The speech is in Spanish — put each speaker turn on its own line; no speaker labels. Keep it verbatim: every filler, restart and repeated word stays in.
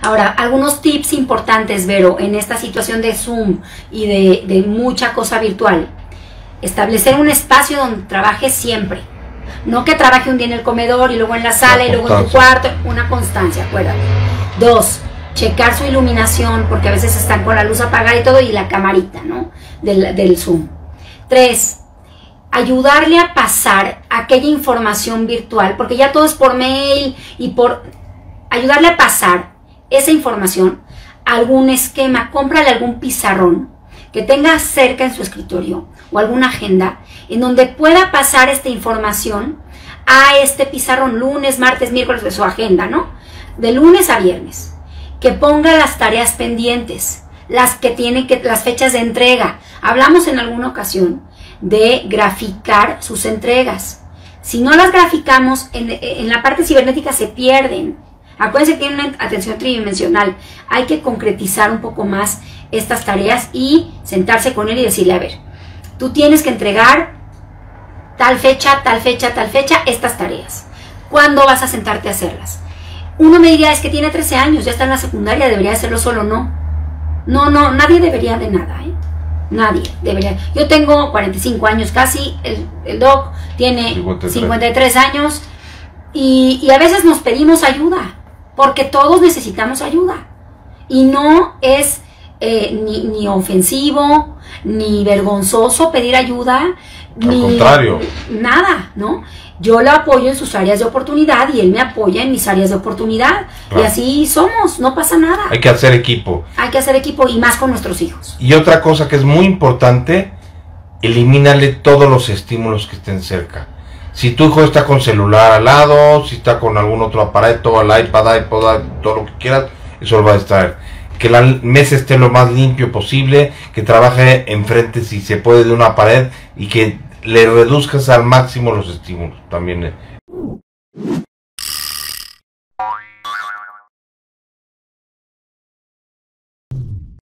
Ahora, algunos tips importantes, Vero, en esta situación de Zoom y de, de mucha cosa virtual. Establecer un espacio donde trabajes siempre. No que trabaje un día en el comedor y luego en la sala y luego en tu cuarto. Una constancia, acuérdate. Dos, checar su iluminación, porque a veces están con la luz apagada y todo, y la camarita, ¿no? Del, del Zoom. Tres, ayudarle a pasar aquella información virtual, porque ya todo es por mail y por... Ayudarle a pasar esa información a algún esquema. Cómprale algún pizarrón que tenga cerca en su escritorio o alguna agenda en donde pueda pasar esta información a este pizarrón lunes, martes, miércoles de su agenda, ¿no? De lunes a viernes. Que ponga las tareas pendientes, las que tienen que, las fechas de entrega. Hablamos en alguna ocasión de graficar sus entregas. Si no las graficamos, en, en la parte cibernética se pierden. Acuérdense que tienen una atención tridimensional. Hay que concretizar un poco más estas tareas y sentarse con él y decirle, a ver, tú tienes que entregar tal fecha, tal fecha, tal fecha, estas tareas. ¿Cuándo vas a sentarte a hacerlas? Uno me diría, es que tiene trece años, ya está en la secundaria, debería hacerlo solo. No, no, no, nadie debería de nada, ¿eh? Nadie debería. Yo tengo cuarenta y cinco años casi, el, el doc tiene cincuenta y tres años y, y a veces nos pedimos ayuda, porque todos necesitamos ayuda. Y no es eh, ni, ni ofensivo, ni vergonzoso pedir ayuda,
al
ni
contrario.
Nada, ¿no? Yo lo apoyo en sus áreas de oportunidad y él me apoya en mis áreas de oportunidad. Claro. Y así somos, no pasa nada.
Hay que hacer equipo.
Hay que hacer equipo y más con nuestros hijos.
Y otra cosa que es muy importante, elimínale todos los estímulos que estén cerca. Si tu hijo está con celular al lado, si está con algún otro aparato, al iPad, iPod, todo lo que quieras, eso lo va a distraer. Que la mesa esté lo más limpio posible, que trabaje enfrente si se puede de una pared y que le reduzcas al máximo los estímulos también.